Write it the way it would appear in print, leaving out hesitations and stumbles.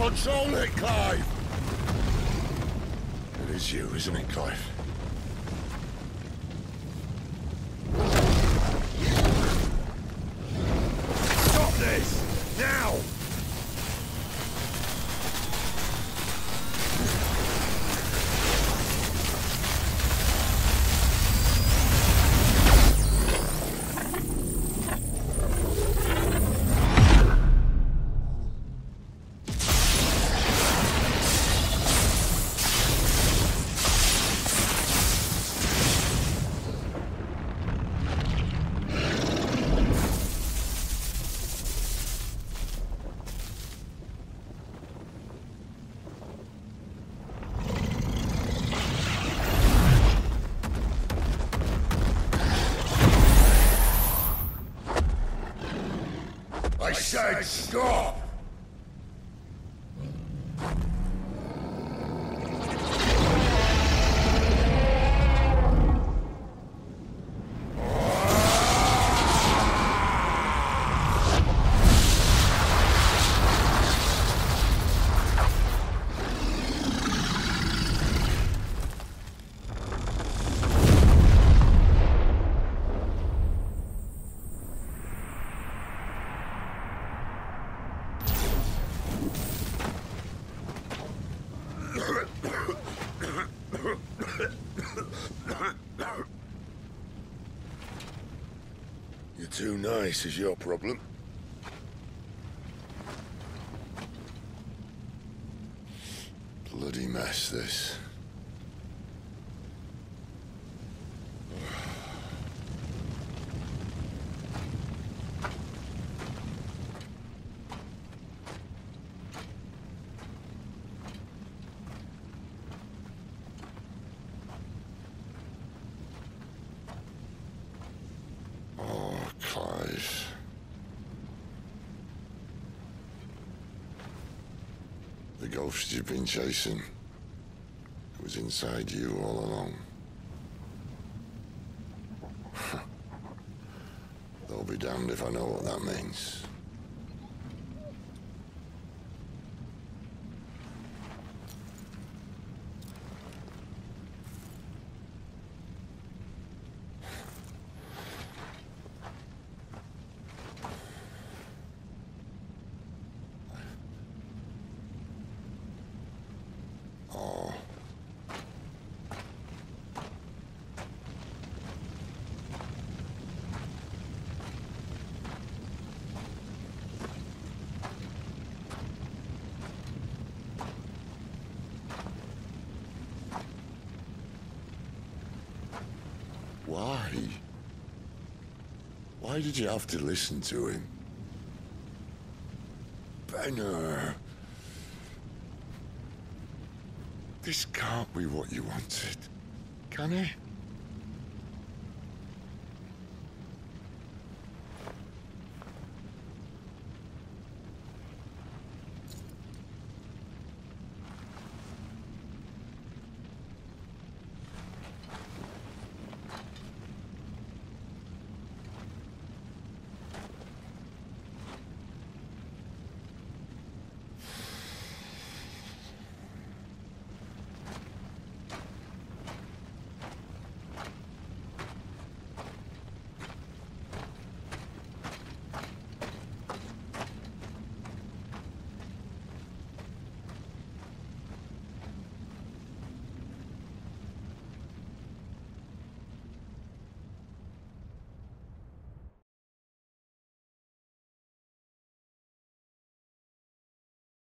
Control it, Clive! It is you, isn't it, Clive? Stop this! Now! I said stop! You're too nice is your problem. Bloody mess, this. Clive. The ghost you've been chasing was inside you all along. They'll be damned if I know what that means. Why? Why did you have to listen to him? Benner. This can't be what you wanted, can it?